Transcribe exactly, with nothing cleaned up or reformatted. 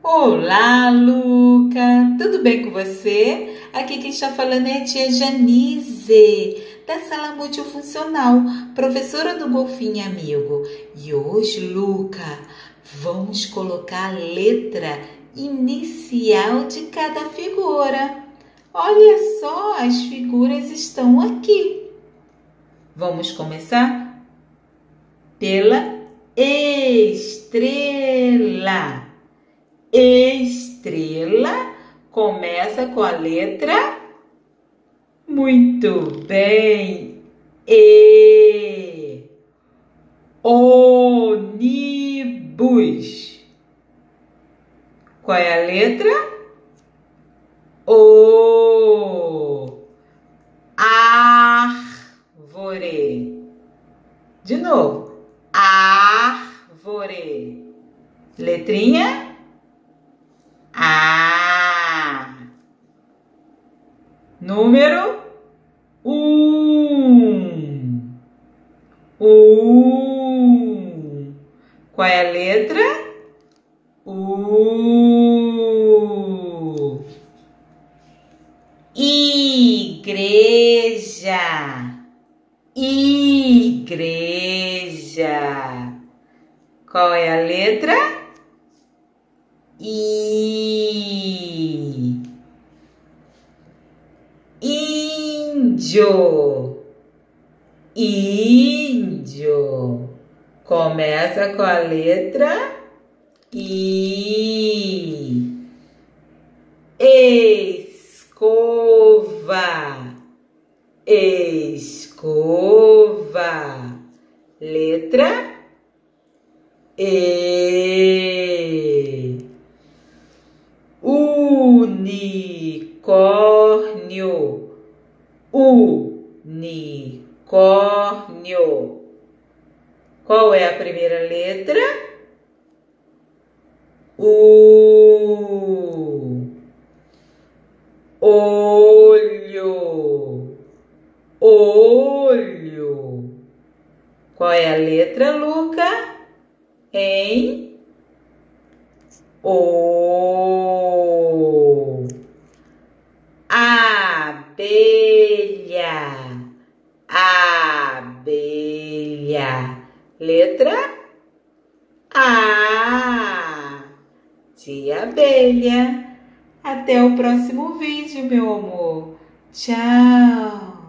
Olá, Luca! Tudo bem com você? Aqui quem está falando é a tia Janise, da Sala Multifuncional, professora do Golfinho Amigo. E hoje, Luca, vamos colocar a letra inicial de cada figura. Olha só, as figuras estão aqui. Vamos começar pela estrela. Estrela começa com a letra muito bem. E. Ônibus. Qual é a letra? O. Árvore. De novo. Árvore. Letrinha A. Número um. Um. Qual é a letra? U. Igreja. Igreja. Qual é a letra? I. Índio. Índio. Começa com a letra I. Escova. Escova. Letra E. Unicórnio. Unicórnio. Qual é a primeira letra? U. Olho. Olho. Qual é a letra, Luca? Em O. Abelha. Abelha. Letra A. De abelha. Até o próximo vídeo, meu amor. Tchau.